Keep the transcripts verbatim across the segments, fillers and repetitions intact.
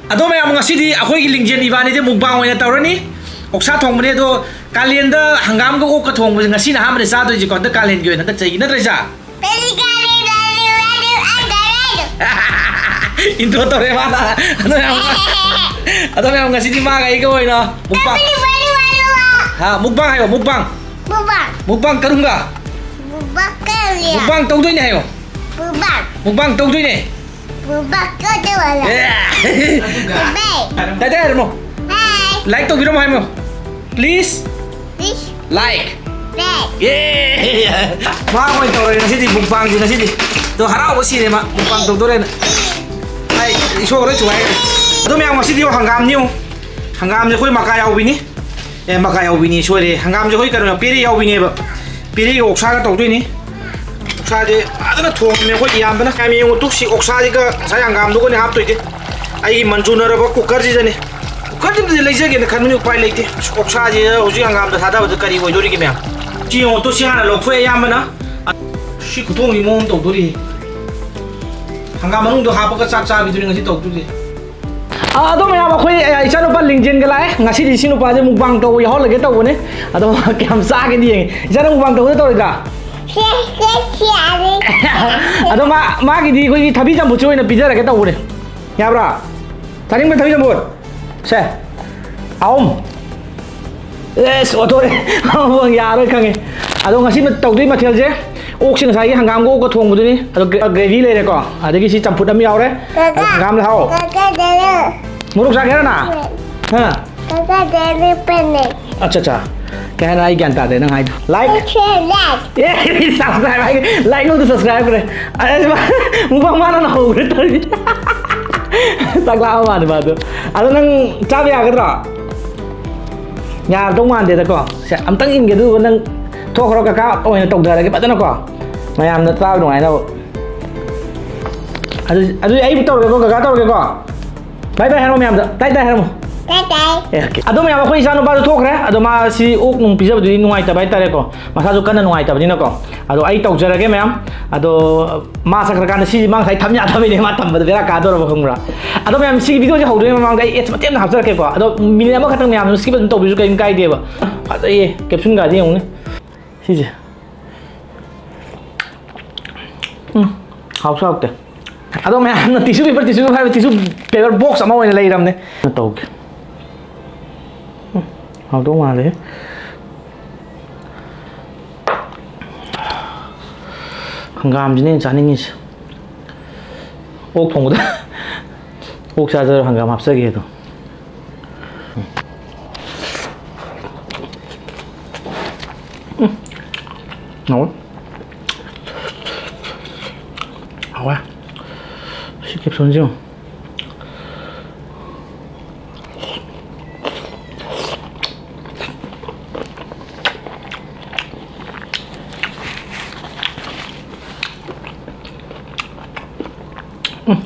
Ado may among ngasi di ako yung lingjian iba ni di mukbang wala tawra ni. Oksa thong mene do kalenda hangam ko ka thong mene ngasi na hamre sa do ji ko da kalen gyo na tak chai na tresa. Peli kali lalu lalu anda Into tore mana. Ado may Ado may ngasi di ma kai ko ino mukbang. Ha mukbang ayo mukbang. Mukbang. Mukbang karunga. Mukbang kali. Mukbang tong doi ni ayo. Mukbang. Mukbang tong doi ni. Mukbang ko de wala. Dai dai mo. Hi. Like to biro mo mo. Please. This. Like. Like. Yeah. Ma ko ito rin nasi di mukbang di nasi di. To harau si ni ma mukbang tong doi. Ai iso ro chuai. Ado me ang nasi di hangam niu. Hangam je koi maka yau bini. Eh maka yau bini so re hangam je koi ka ro piri yau bini ba. Piri oksa ka tong doi ni. Oksa de adana thong me ko yam bana ka mi ngo tu si oksa di ka sa hangam du ko ni hap toi de. Ai manjuna ra ba cooker ji jane. Cooker ji lai jage ne khan mi upai leite. Oksa ji hoji hangam da thada ba kari wo dori ki me. Ji ngo tu si hana lo phwe yam bana. Si ku thong ni mong tong dori. Hangam manung do hap ka cha cha bi dori ngasi tong dori. Ado may ama khoi isa no pa lingjin ga lai ngasi di sinu pa je mukbang to ya hol ge to ne. Ado kam sa ge di isa no mukbang to to ga. Ado ma ma gi di khoi thabi jam bu choi na pizza ra ge to ne. Ya bra. Taring me thabi jam bu. Se. Aum. Yes, otore. Bang ya ra khange. Ado ngasi ma to dui ma thel je. Ok sing sai hangam go ko thong bu ni. Ado gravy le re ko. Adagi si champut am yaw re. Hangam la hao. Muruk sa kera na? Ha? Kakak dari pendek. Acha acha. Kaya na ikan tadi nang hai. Like. Like. Yeah, subscribe like. Like no to subscribe kre. Ayo mukbang mana na ho kre tadi. Sakla mana ba tu? Ado nang cabe agak ra. Nhà tông man de ko. Se am tang in ge du nang thok ro ka ka oi na tok da ge pa na ko. Mayam na tao dong ai đâu. Ado ado ai bu tok ge ko ka tok ge ko. Bye bye hello ma'am. Tai tai hello. Tai tai. Okay. Ado ma'am ko isa no ba thok re. Ado ma si ok nung pizza du nuai ta bai ta re ko. Ma sa ju kan nuai ta ba ni na ko. Ado ai tok jara ge ma'am. Ado ma sa kra kan si mang sai tham ya ta ni ma tam ba bera ka do ro ba khong ra. Ado ma'am si video je ho du ma ga et ma tem na ha jara ke ko. Ado min ma khatang ma'am skip to bi ju kai kai de ba. Ado ye caption ga de yong ne. Si je. Hmm. Hao sao te. Ado me am na tissue paper tissue paper tissue paper box ama oi lai ram ne na tog hao do ma le hangam ji ne chaning is ok thong da ok sa jar hangam hap sa ge to no hao à Kịp xuống chưa? Ừ.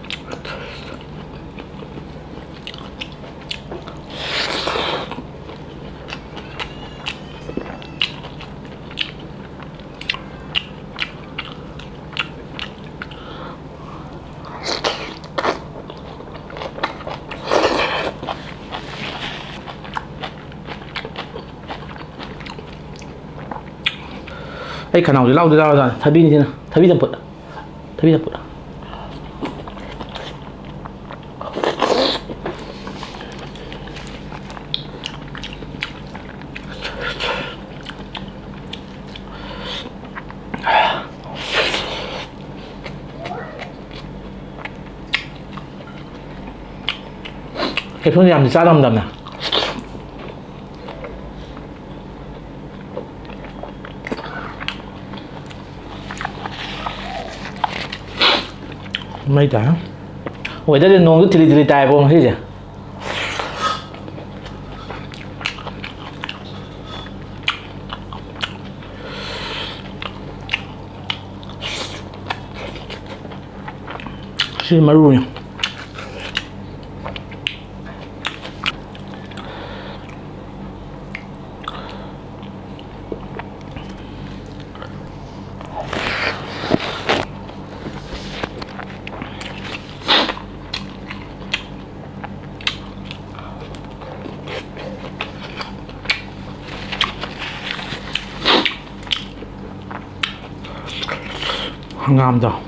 Cái khả năng thì lau từ đâu rồi? Thay pin như thế nào? Thay pin tập bự, thay pin tập bự. Cái phương làm thì sao đâm đâm nè? Mấy đã. Ủa đây là nông cái thịt thịt tài không thế gì? Xin maru nhỉ. hangam đó.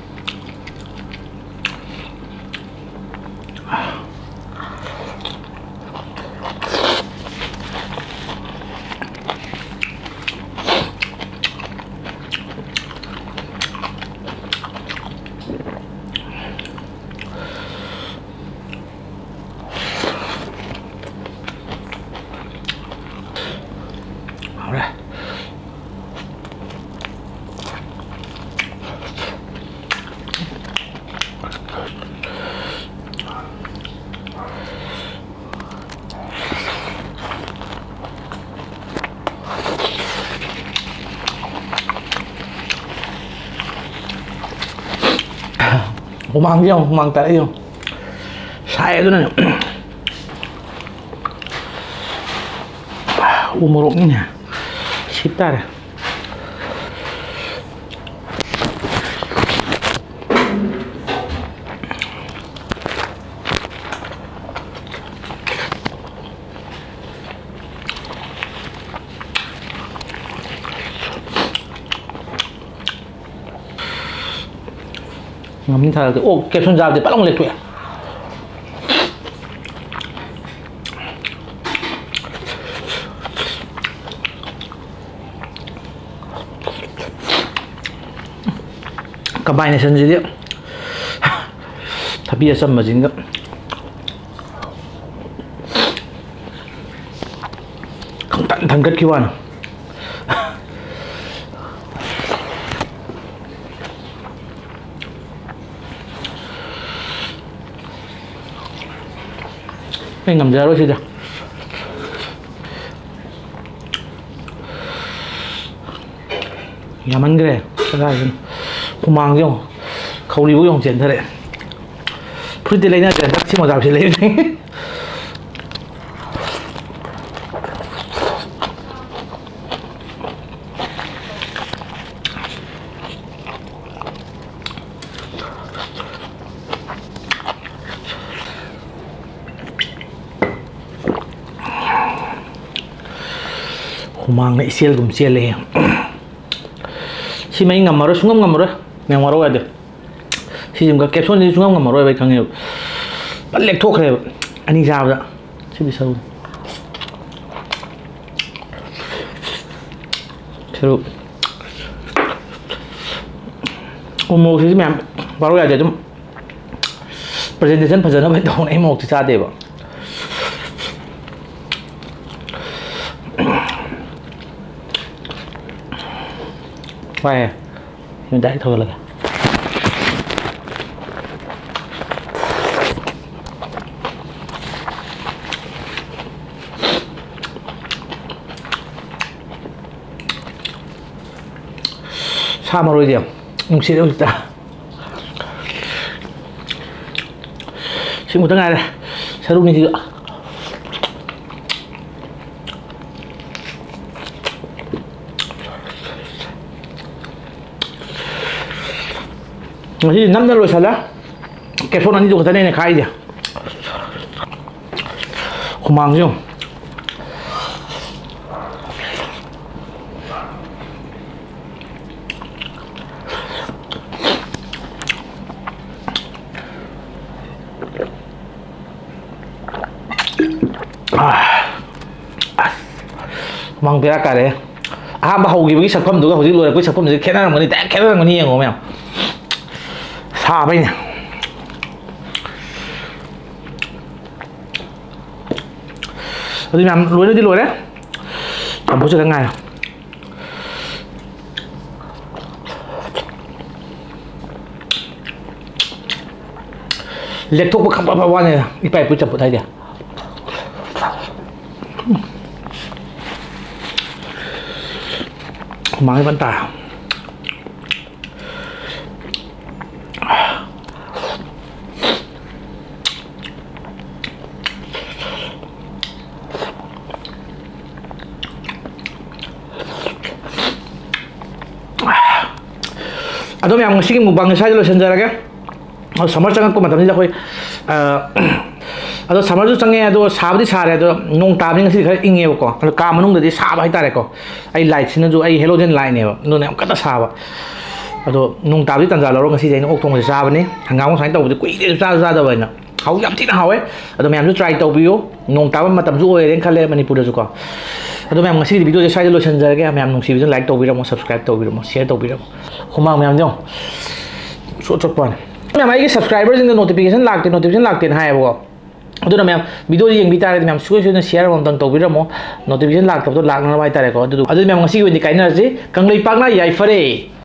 Rồi. Mang gì không? Mang tay không? Sai itu nih. Umurnya sekitar ngắm thờ cái ô kẹp xuân rào thì bắt lòng liệt tuyệt. Cả bài này sân gì đấy thà bia sâm mà dính gấp không tận thân cất kêu ăn mình ngầm ra rồi chưa nhà ăn cái này cái này mang không không đi uống chuyện thôi đấy phút đi lấy nha chuyện chắc chỉ một dạo chỉ lấy mang lại siêu cùng siêu lên si mấy ngầm mà rồi xuống ngầm mà rồi nè mà rồi được si dùng cái kẹp xuống đi xuống ngầm mà rồi vậy càng nhiều bắt lệch thuốc này anh đi rào đó chứ bị sâu sâu ôm một thì mẹ vào rồi để cho presentation phải giờ nó phải đầu này một thì sao để bảo quay mình đẩy thôi là sao mà rồi điểm nhưng xin đâu ta xin một tháng ngày này sao lúc này chưa jadi năm rồi sao đó kẹp số này đi cái này này khai đi không mang gì không mang về cả đấy à mà hầu gì cái sản phẩm đó hầu gì rồi cái sản phẩm này khét ra cái này khét ra cái này ngồi mèo xa bây nè đi làm lối nó đi lối đấy còn bố cho các ngày liệt thuốc một không bao bao này đi phải tôi chậm một tay đi mang cái vận tải Aduh yang musik mukbang saja lo senjara ke? Oh summer cakap ko macam ni lah koi. Aduh summer tu cakap aduh sabdi sare aduh nong tabing ngasih kali inge ko. Aduh kamu nong jadi sabah itu reko. Ay light sini tu ay halogen light ni. Nong ni am kata sabah. ꯑꯗꯣ ꯅꯣꯡ ꯇꯥꯕꯗꯤ ꯇꯟꯖꯥ ꯂꯧꯔꯒ ꯉꯁꯤꯗꯤ ꯑꯩꯅ ꯑꯣꯛ ꯊꯣꯡꯕꯁꯦ ꯆꯥꯕꯅꯤ ꯍꯪꯒꯥꯝ ꯁꯨꯃꯥꯏꯅ ꯇꯧꯕꯗꯤ ꯀꯨꯏꯔꯦ ꯆꯥꯗ ꯆꯥꯗꯕ ꯑꯩꯅ ꯍꯥꯎ ꯌꯥꯝ ꯊꯤꯅ ꯍꯥꯎꯋꯦ ꯑꯗꯣ ꯃꯌꯥꯝꯁꯨ ꯇ꯭ꯔꯥꯏ ꯇꯧꯕꯤꯌꯨ ꯅꯣꯡ ꯇꯥꯕ ꯃꯇꯝꯁꯨ ꯑꯣꯏꯔꯦꯅ ꯈꯜꯂꯦ ꯃꯅꯤꯄꯨꯔꯗꯁꯨ ꯀꯣ ꯑꯗꯣ ꯃꯌꯥꯝ ꯉꯁꯤꯒꯤ ꯚꯤꯗꯤꯑꯣꯁꯦ ꯁ꯭ꯋꯥꯏꯗ ꯂꯣꯏꯁꯤꯟꯖꯔꯒꯦ ꯃꯌꯥꯝ ꯅꯨꯡꯁꯤꯕꯤꯗꯨꯅ ꯂꯥꯏꯛ ꯇꯧꯕꯤꯔꯝꯃꯣ ꯁꯕꯁꯀ꯭ꯔꯥꯏꯕ ꯇꯧꯕꯤꯔꯝꯃꯣ ꯁꯤꯌꯔ ꯇꯧꯕꯤꯔꯝꯃꯣ ꯍꯨꯃꯥꯡ ꯃꯌꯥꯝ ꯌꯦꯡꯉꯣ ꯆꯣꯠ ꯆꯣꯠꯄꯅꯦ ꯃꯌꯥꯝ ꯑꯩꯒꯤ ꯁꯕꯁꯀ꯭ꯔꯥꯏꯕꯔꯁꯤꯡꯗ ꯅꯣꯇꯤꯐꯤꯀꯦꯁꯟ ꯂꯥꯛꯇꯦ ꯅꯣꯇꯤꯐꯤꯀꯦꯁꯟ ꯂꯥꯛꯇꯦꯅ ꯍꯥꯏꯌꯦꯕꯀꯣ ꯑꯗꯨꯅ ꯃꯌꯥꯝ ꯚꯤꯗꯤꯑꯣ ꯌꯦꯡꯕꯤ ꯇꯥꯔꯒꯗꯤ ꯃꯌꯥꯝ ꯁꯨꯡꯁꯣꯏ ꯁꯣꯏꯗꯅ ꯁꯤꯌꯔ ꯑꯃꯇꯪ ꯇꯧꯕꯤꯔꯝꯃꯣ ꯅꯣꯇꯤꯐꯤꯀꯦꯁꯟ ꯂꯥꯛꯇꯕꯗꯣ ꯂꯥꯛꯅꯕ ꯍꯥꯏꯇꯥꯔꯦꯀꯣ ꯑꯗꯨꯗꯨ ꯑꯗꯨꯗꯤ ꯃꯌꯥꯝ ꯉꯁꯤꯒꯤ ꯑꯣꯏꯅꯗꯤ ꯀꯥꯏꯅꯔꯁꯤ ꯀꯪꯂꯩꯄꯥꯛꯅ ꯌꯥꯏꯐꯔꯦ